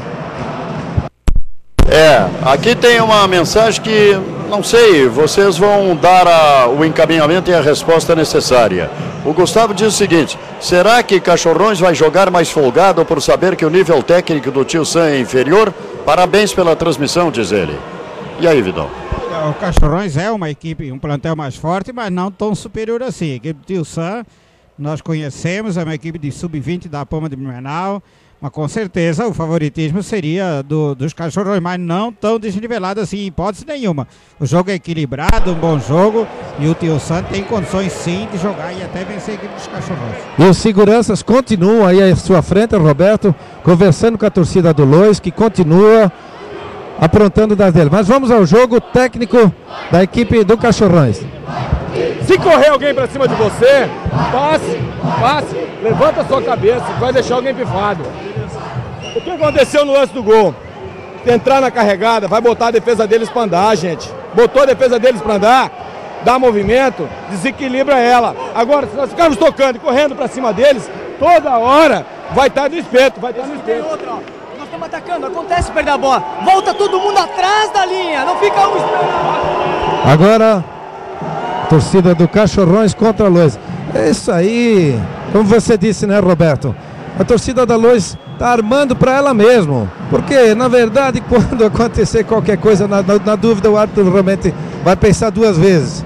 É, aqui tem uma mensagem que, não sei, vocês vão dar a, o encaminhamento e a resposta necessária. O Gustavo diz o seguinte: será que Cachorrões vai jogar mais folgado por saber que o nível técnico do Tio Sam é inferior? Parabéns pela transmissão, diz ele. E aí, Vidal? O Cachorrões é uma equipe, um plantel mais forte, mas não tão superior assim. A equipe do Tio Sam, nós conhecemos, é uma equipe de sub vinte da Poma de Blumenau. Mas com certeza o favoritismo seria do, dos Cachorrões, mas não tão desnivelado assim, em hipótese nenhuma. O jogo é equilibrado, um bom jogo, e o Tio Sam tem condições sim de jogar e até vencer a equipe dos Cachorrões. E os seguranças continuam aí à sua frente, Roberto, conversando com a torcida do Lois, que continua aprontando das dele. Mas vamos ao jogo técnico da equipe do Cachorrões. Se correr alguém pra cima de você, passe, passe, levanta a sua cabeça, vai deixar alguém pifado. O que aconteceu no lance do gol? Entrar na carregada, vai botar a defesa deles pra andar, gente. Botou a defesa deles pra andar, dá movimento, desequilibra ela. Agora, se nós ficarmos tocando e correndo pra cima deles, toda hora vai estar no espeto, vai estar no espeto. Tem outra, ó. Nós estamos atacando, acontece perder a bola. Volta todo mundo atrás da linha, não fica um esperando. Agora, torcida do Cachorrões contra a Lois. É isso aí, como você disse, né, Roberto? A torcida da Lois está armando para ela mesmo, porque na verdade quando acontecer qualquer coisa na, na, na dúvida, o árbitro realmente vai pensar duas vezes.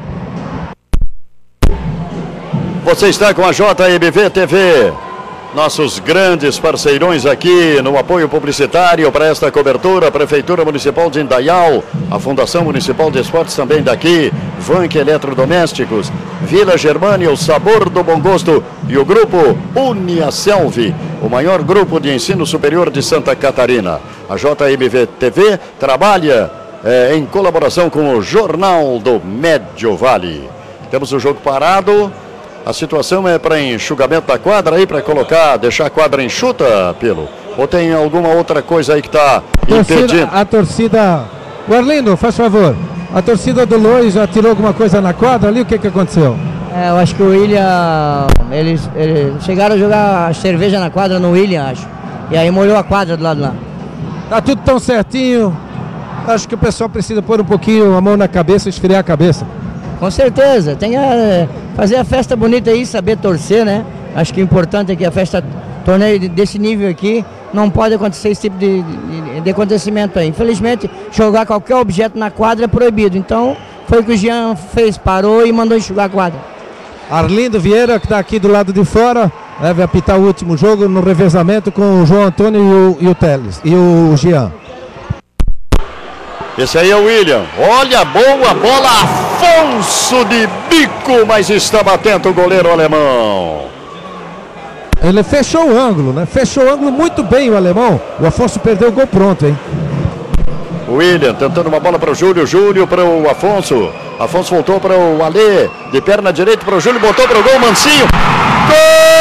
Você está com a J M V T V, nossos grandes parceirões aqui no apoio publicitário para esta cobertura. A Prefeitura Municipal de Indaial, a Fundação Municipal de Esportes também daqui, Vank Eletrodomésticos, Vila Germânia, o sabor do bom gosto, e o grupo Uniaselv, o maior grupo de ensino superior de Santa Catarina. A J M V T V trabalha é, em colaboração com o Jornal do Médio Vale. Temos o jogo parado. A situação é para enxugamento da quadra aí, para colocar, deixar a quadra enxuta, Pelo? Ou tem alguma outra coisa aí que está impedindo? A torcida... O Arlindo, faz favor. A torcida do Lois já tirou alguma coisa na quadra ali? O que que aconteceu? É, eu acho que o William... Eles, eles chegaram a jogar cerveja na quadra no William, acho. E aí molhou a quadra do lado lá. Tá tudo tão certinho. Acho que o pessoal precisa pôr um pouquinho a mão na cabeça e esfriar a cabeça. Com certeza, tem a fazer a festa bonita aí, saber torcer, né? Acho que o importante é que a festa, torneio desse nível aqui, não pode acontecer esse tipo de, de, de acontecimento aí. Infelizmente, jogar qualquer objeto na quadra é proibido. Então, foi o que o Jean fez, parou e mandou enxugar a quadra. Arlindo Vieira, que está aqui do lado de fora, deve apitar o último jogo no revezamento com o João Antônio e o, e o Teles, e o Jean. Esse aí é o William. Olha, boa bola. Afonso de bico, mas estava atento o goleiro alemão. Ele fechou o ângulo, né? Fechou o ângulo muito bem o alemão. O Afonso perdeu o gol pronto, hein? William tentando uma bola para o Júlio. Júlio para o Afonso. Afonso voltou para o Alê. De perna direita para o Júlio. Botou para o gol. Mancinho. Gol!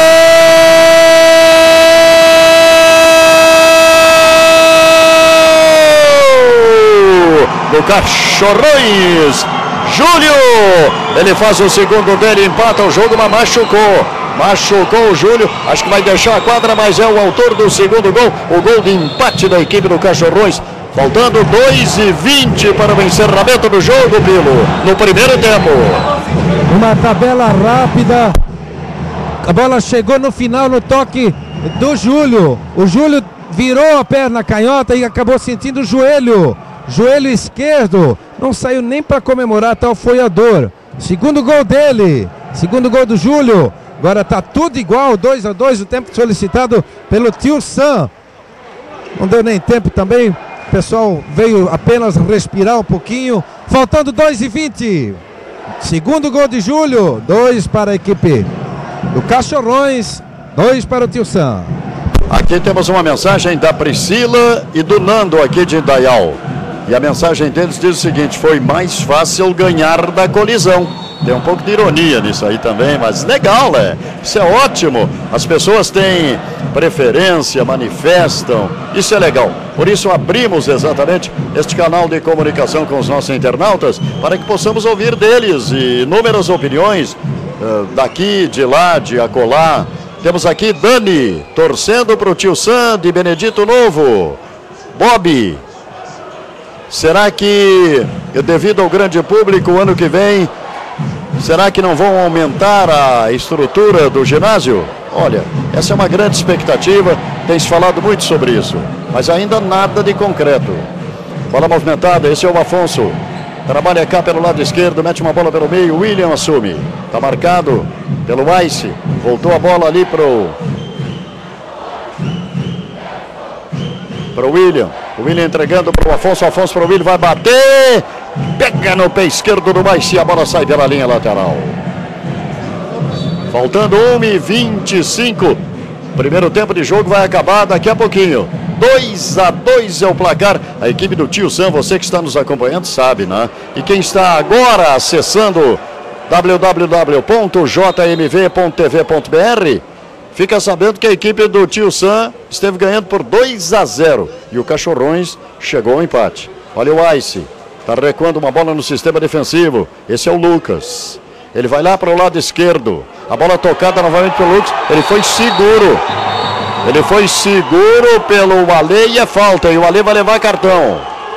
Do Cachorrões. Júlio. Ele faz o segundo dele. Empata o jogo, mas machucou. Machucou o Júlio, acho que vai deixar a quadra, mas é o autor do segundo gol, o gol de empate da equipe do Cachorrões. Faltando dois e vinte para o encerramento do jogo, Pilo, no primeiro tempo. Uma tabela rápida, a bola chegou no final no toque do Júlio. O Júlio virou a perna canhota e acabou sentindo o joelho, joelho esquerdo. Não saiu nem para comemorar, tal foi a dor. Segundo gol dele, segundo gol do Júlio. Agora está tudo igual, dois a dois, o tempo solicitado pelo Tio Sam. Não deu nem tempo também, o pessoal veio apenas respirar um pouquinho. Faltando dois e vinte. Segundo gol de Júlio, dois para a equipe do Cachorrões, dois para o Tio Sam. Aqui temos uma mensagem da Priscila e do Nando aqui de Indaial. E a mensagem deles diz o seguinte: foi mais fácil ganhar da colisão. Tem um pouco de ironia nisso aí também, mas legal, né? Isso é ótimo. As pessoas têm preferência, manifestam. Isso é legal. Por isso abrimos exatamente este canal de comunicação com os nossos internautas, para que possamos ouvir deles e inúmeras opiniões uh, daqui, de lá, de acolá. Temos aqui Dani, torcendo para o Tio Sam de Benedito Novo. Bob, será que, devido ao grande público, o ano que vem, será que não vão aumentar a estrutura do ginásio? Olha, essa é uma grande expectativa, tem se falado muito sobre isso, mas ainda nada de concreto. Bola movimentada, esse é o Afonso. Trabalha cá pelo lado esquerdo, mete uma bola pelo meio, William assume. Está marcado pelo Ice, voltou a bola ali para o para o William. O William entregando para o Afonso, o Afonso para o William, vai bater. Pega no pé esquerdo do Ice e a bola sai pela linha lateral. Faltando um e vinte e cinco. Primeiro tempo de jogo vai acabar daqui a pouquinho. dois a dois é o placar. A equipe do Tio Sam, você que está nos acompanhando sabe, né? E quem está agora acessando w w w ponto j m v ponto t v ponto b r fica sabendo que a equipe do Tio Sam esteve ganhando por dois a zero. E o Cachorrões chegou ao empate. Olha o Ice. Está recuando uma bola no sistema defensivo. Esse é o Lucas. Ele vai lá para o lado esquerdo. A bola tocada novamente pelo Lucas. Ele foi seguro. Ele foi seguro pelo Alê e é falta. E o Alê vai levar cartão.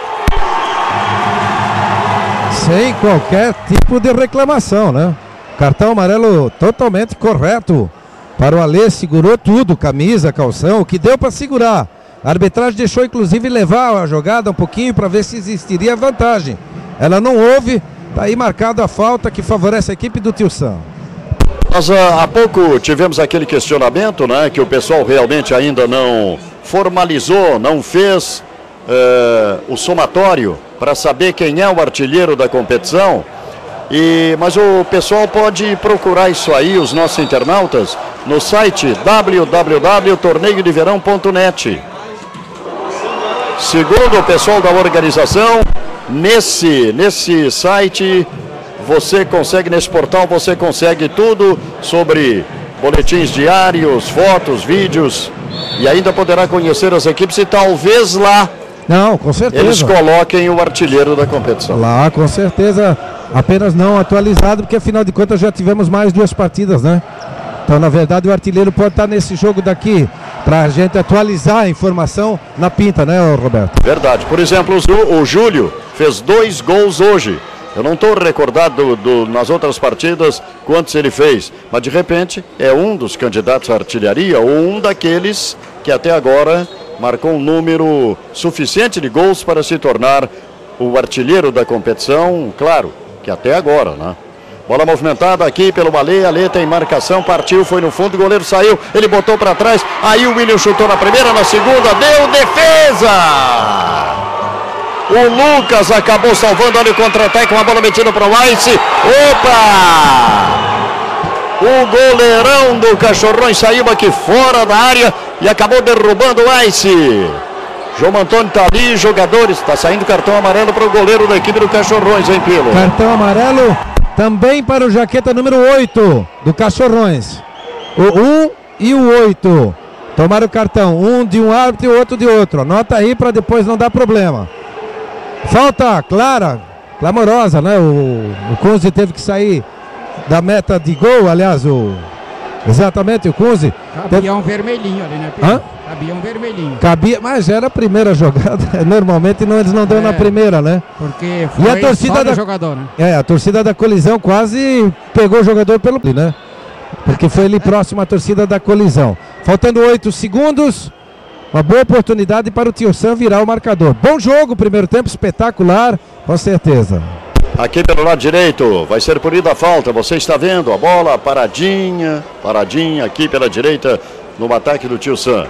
Sem qualquer tipo de reclamação, né? Cartão amarelo totalmente correto. Para o Alê, segurou tudo. Camisa, calção, o que deu para segurar. A arbitragem deixou inclusive levar a jogada um pouquinho para ver se existiria vantagem. Ela não houve, está aí marcado a falta que favorece a equipe do Tio Sam. Nós há pouco tivemos aquele questionamento, né, que o pessoal realmente ainda não formalizou, não fez uh, o somatório para saber quem é o artilheiro da competição. E, mas o pessoal pode procurar isso aí, os nossos internautas, no site w w w ponto torneio de verão ponto net. Segundo o pessoal da organização, nesse, nesse site, você consegue, nesse portal, você consegue tudo sobre boletins diários, fotos, vídeos, e ainda poderá conhecer as equipes e talvez lá não, com certeza. Eles coloquem o artilheiro da competição. Lá, com certeza, apenas não atualizado, porque afinal de contas já tivemos mais duas partidas, né? Então, na verdade, o artilheiro pode estar nesse jogo daqui, para a gente atualizar a informação na pinta, né, Roberto? Verdade. Por exemplo, o Júlio fez dois gols hoje. Eu não estou recordado do, do, nas outras partidas quantos ele fez, mas de repente é um dos candidatos à artilharia ou um daqueles que até agora marcou um número suficiente de gols para se tornar o artilheiro da competição, claro, que até agora, né? Bola movimentada aqui pelo Alê, Alê tem marcação, partiu, foi no fundo, o goleiro saiu, ele botou para trás, aí o William chutou na primeira, na segunda, deu defesa! O Lucas acabou salvando ali o contra-ataque, uma bola metida para o Weiss. Opa! O goleirão do Cachorrões saiu aqui fora da área e acabou derrubando o Weiss. João Antônio está ali, jogadores, está saindo cartão amarelo para o goleiro da equipe do Cachorrões, hein, Pilo? Cartão amarelo também para o jaqueta número oito do Cachorrões. O um e o oito tomaram o cartão, um de um árbitro e o outro de outro. Anota aí para depois não dar problema. Falta clara, clamorosa, né? O, o Kunze teve que sair da meta de gol, aliás, o exatamente o Kunze. Cabia teve... um vermelhinho ali, né, Pedro? Hã? Cabia um vermelhinho. Cabia, mas era a primeira jogada. Normalmente não, eles não dão é, na primeira, né? Porque foi e a torcida da jogador, né? É, a torcida da colisão quase pegou o jogador pelo, né? Porque foi ali próximo à torcida da colisão. Faltando oito segundos. Uma boa oportunidade para o Tio Sam virar o marcador. Bom jogo, primeiro tempo espetacular, com certeza. Aqui pelo lado direito, vai ser punida a falta. Você está vendo a bola paradinha, paradinha aqui pela direita no ataque do Tio Sam.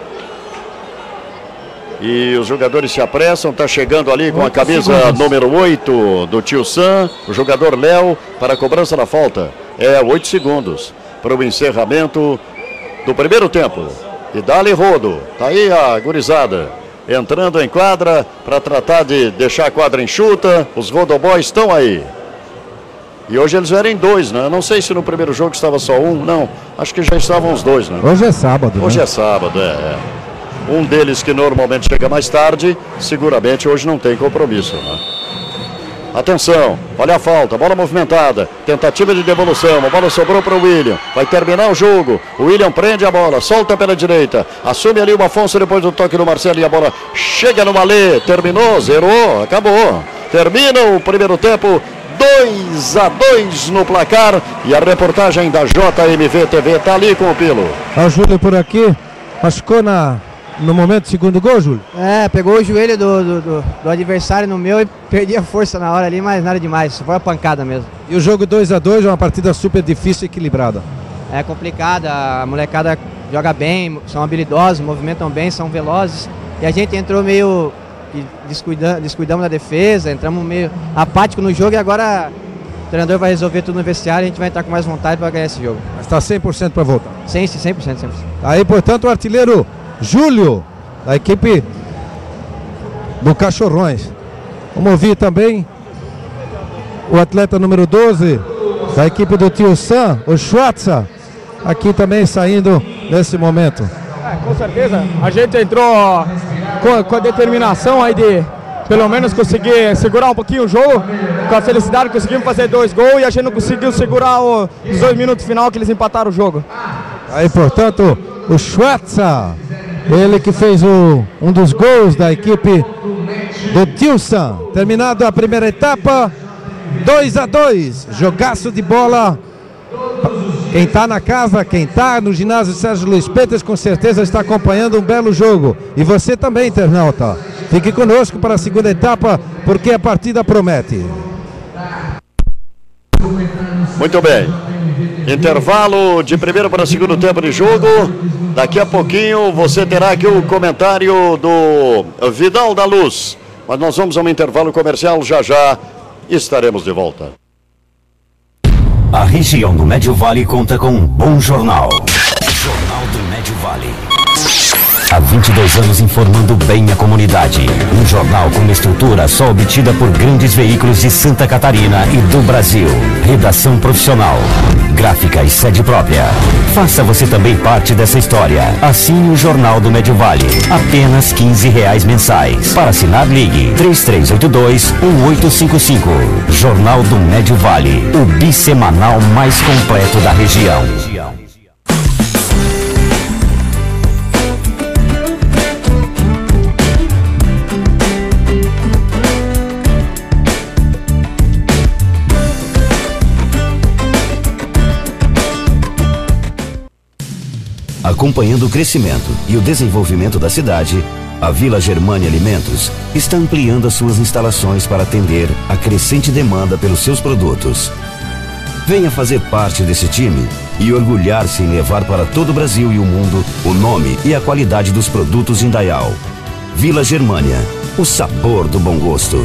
E os jogadores se apressam, está chegando ali com a camisa segundos. número oito do Tio Sam, o jogador Léo para a cobrança da falta. É oito segundos para o encerramento do primeiro tempo. E dá-lhe rodo, tá aí a gurizada entrando em quadra para tratar de deixar a quadra enxuta. Os rodoboys estão aí. E hoje eles vieram em dois, né? Não sei se no primeiro jogo estava só um, não. Acho que já estavam os dois, né? Hoje é sábado. Hoje né? é sábado, é, é. Um deles que normalmente chega mais tarde, seguramente hoje não tem compromisso, né? Atenção, olha a falta, bola movimentada, tentativa de devolução, a bola sobrou para o William, vai terminar o jogo, o William prende a bola, solta pela direita, assume ali o Afonso depois do toque do Marcelo e a bola chega no Malê, terminou, zerou, acabou, termina o primeiro tempo, dois a dois no placar e a reportagem da J M V T V está ali com o Pilo. O Júlio por aqui, machucou na... No momento do segundo gol, Júlio? É, pegou o joelho do, do, do, do adversário no meu e perdi a força na hora ali, mas nada demais, foi uma pancada mesmo. E o jogo dois a dois é uma partida super difícil e equilibrada. É complicada, a molecada joga bem, são habilidosos, movimentam bem, são velozes. E a gente entrou meio, descuidando, descuidamos da defesa, entramos meio apático no jogo e agora o treinador vai resolver tudo no vestiário e a gente vai entrar com mais vontade para ganhar esse jogo. Mas está cem por cento para voltar? Sim, cem por cento, cem por cento. Aí, portanto, o artilheiro Júlio, da equipe do Cachorrões. Vamos ouvir também o atleta número doze da equipe do Tio Sam, o Schwarza, aqui também saindo nesse momento. É, com certeza, a gente entrou com, com a determinação aí de pelo menos conseguir segurar um pouquinho o jogo, com a felicidade conseguimos fazer dois gols e a gente não conseguiu segurar o, os dois minutos final que eles empataram o jogo. Aí, portanto, o Schwarza, ele que fez o, um dos gols da equipe do Tio Sam. Terminada a primeira etapa, dois a dois, jogaço de bola. Quem está na casa, quem está no ginásio Sérgio Luiz Peters, com certeza está acompanhando um belo jogo. E você também, internauta. Fique conosco para a segunda etapa, porque a partida promete. Muito bem. Intervalo de primeiro para segundo tempo de jogo. Daqui a pouquinho você terá aqui o comentário do Vidal da Luz. Mas nós vamos a um intervalo comercial, já já estaremos de volta. A região do Médio Vale conta com um bom jornal. Jornal do Médio Vale. Há vinte e dois anos informando bem a comunidade. Um jornal com uma estrutura só obtida por grandes veículos de Santa Catarina e do Brasil. Redação profissional, gráfica e sede própria. Faça você também parte dessa história. Assine o Jornal do Médio Vale. Apenas quinze reais mensais. Para assinar, ligue três três oito dois, um oito cinco cinco. Jornal do Médio Vale, o bissemanal mais completo da região. Acompanhando o crescimento e o desenvolvimento da cidade, a Vila Germânia Alimentos está ampliando as suas instalações para atender a crescente demanda pelos seus produtos. Venha fazer parte desse time e orgulhar-se em levar para todo o Brasil e o mundo o nome e a qualidade dos produtos Indaial. Vila Germânia, o sabor do bom gosto.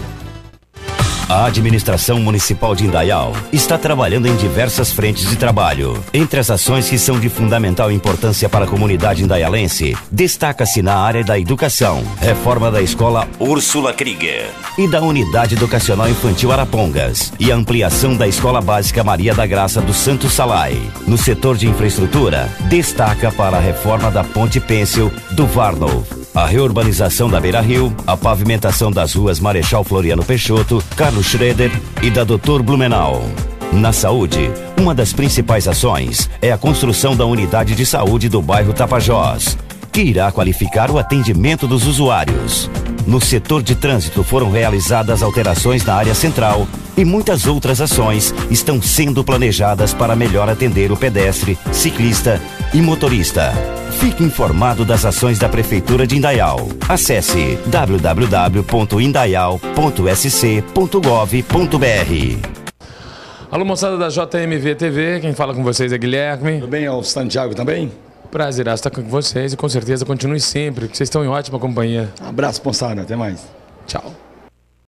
A administração municipal de Indaial está trabalhando em diversas frentes de trabalho. Entre as ações que são de fundamental importância para a comunidade indaialense, destaca-se na área da educação, reforma da escola Úrsula Krieger e da Unidade Educacional Infantil Arapongas e a ampliação da Escola Básica Maria da Graça do Santo Salai. No setor de infraestrutura, destaca para a reforma da Ponte Pêncil do Varnov, a reurbanização da Beira Rio, a pavimentação das ruas Marechal Floriano Peixoto, Carlos Schroeder e da doutor Blumenau. Na saúde, uma das principais ações é a construção da unidade de saúde do bairro Tapajós, que irá qualificar o atendimento dos usuários. No setor de trânsito foram realizadas alterações na área central e muitas outras ações estão sendo planejadas para melhor atender o pedestre, ciclista e motorista. Fique informado das ações da Prefeitura de Indaial. Acesse w w w ponto indaial ponto s c ponto gov ponto b r. Alô, moçada da J M V T V, quem fala com vocês é Guilherme. Tudo bem, é o Santiago também? Prazer estar com vocês e com certeza continue sempre, porque vocês estão em ótima companhia. Um abraço, moçada, até mais. Tchau.